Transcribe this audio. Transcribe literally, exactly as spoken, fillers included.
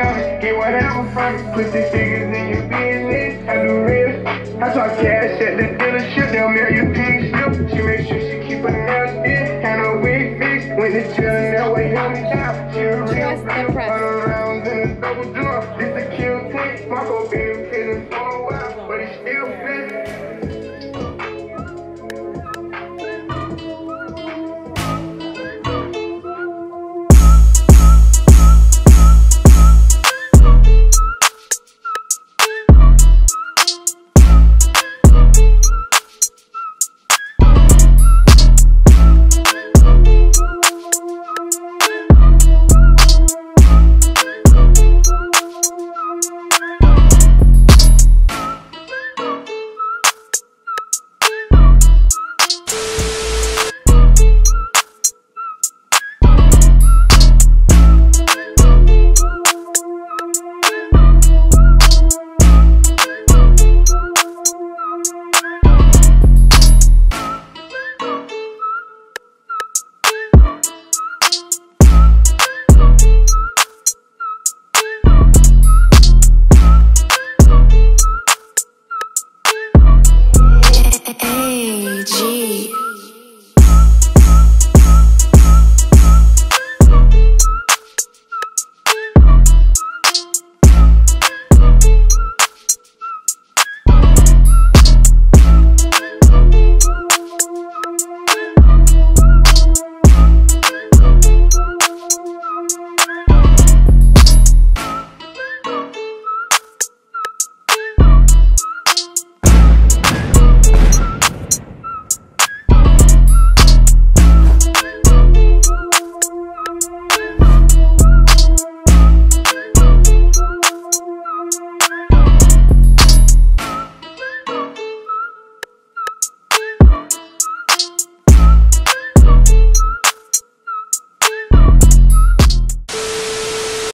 down, get whatever from it. Put the figures in your business, I do real. I talk cash at the dealership, they'll mail you pink slip. She make sure she keep her nails in, and her wig fixed. When it's chillin' that way, hold me down. She a real, Trust the process.